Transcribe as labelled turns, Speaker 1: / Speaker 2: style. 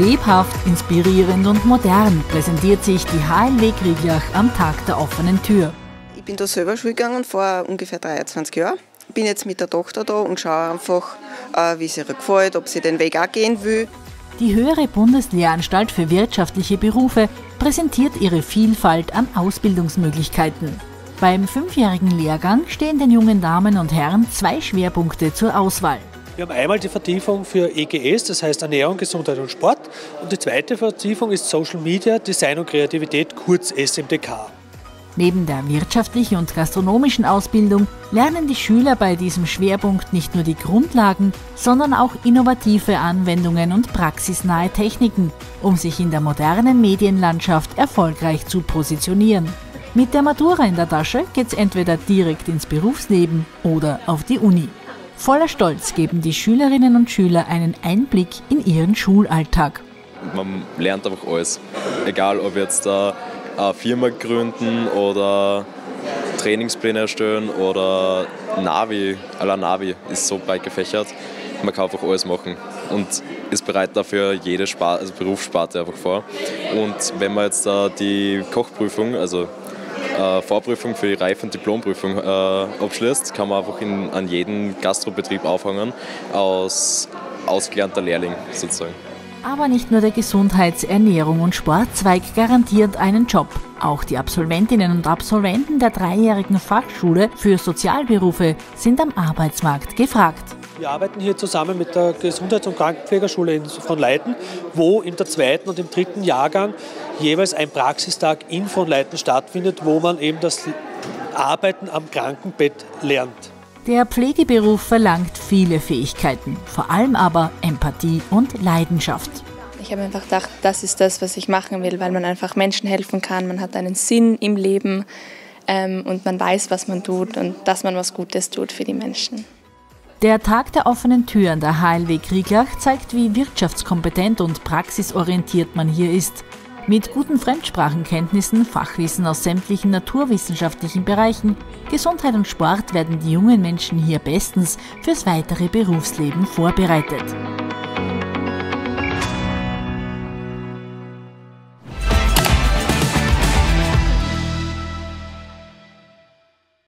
Speaker 1: Lebhaft, inspirierend und modern präsentiert sich die HLW Krieglach am Tag der offenen Tür.
Speaker 2: Ich bin da selber Schule gegangen vor ungefähr 23 Jahren. Ich bin jetzt mit der Tochter da und schaue einfach, wie es ihr gefällt, ob sie den Weg auch gehen will.
Speaker 1: Die Höhere Bundeslehranstalt für wirtschaftliche Berufe präsentiert ihre Vielfalt an Ausbildungsmöglichkeiten. Beim 5-jährigen Lehrgang stehen den jungen Damen und Herren 2 Schwerpunkte zur Auswahl.
Speaker 3: Wir haben einmal die Vertiefung für EGS, das heißt Ernährung, Gesundheit und Sport. Und die zweite Vertiefung ist Social Media, Design und Kreativität, kurz SMDK.
Speaker 1: Neben der wirtschaftlichen und gastronomischen Ausbildung lernen die Schüler bei diesem Schwerpunkt nicht nur die Grundlagen, sondern auch innovative Anwendungen und praxisnahe Techniken, um sich in der modernen Medienlandschaft erfolgreich zu positionieren. Mit der Matura in der Tasche geht's entweder direkt ins Berufsleben oder auf die Uni. Voller Stolz geben die Schülerinnen und Schüler einen Einblick in ihren Schulalltag.
Speaker 4: Man lernt einfach alles, egal ob jetzt eine Firma gründen oder Trainingspläne erstellen oder Navi. Navi ist so breit gefächert, man kann einfach alles machen und ist bereit dafür jede Berufssparte einfach vor. Und wenn man jetzt die Kochprüfung, also Vorprüfung für die Reife- und Diplomprüfung abschließt, kann man einfach an jeden Gastrobetrieb aufhängen als ausgelernter Lehrling sozusagen.
Speaker 1: Aber nicht nur der Gesundheits-, Ernährung- und Sportzweig garantiert einen Job. Auch die Absolventinnen und Absolventen der 3-jährigen Fachschule für Sozialberufe sind am Arbeitsmarkt gefragt.
Speaker 3: Wir arbeiten hier zusammen mit der Gesundheits- und Krankenpflegerschule in Fronleiten, wo in der 2. und im 3. Jahrgang jeweils ein Praxistag in Fronleiten stattfindet, wo man eben das Arbeiten am Krankenbett lernt.
Speaker 1: Der Pflegeberuf verlangt viele Fähigkeiten, vor allem aber Empathie und Leidenschaft.
Speaker 5: Ich habe einfach gedacht, das ist das, was ich machen will, weil man einfach Menschen helfen kann, man hat einen Sinn im Leben und man weiß, was man tut und dass man was Gutes tut für die Menschen.
Speaker 1: Der Tag der offenen Tür an der HLW Krieglach zeigt, wie wirtschaftskompetent und praxisorientiert man hier ist. Mit guten Fremdsprachenkenntnissen, Fachwissen aus sämtlichen naturwissenschaftlichen Bereichen, Gesundheit und Sport werden die jungen Menschen hier bestens fürs weitere Berufsleben vorbereitet.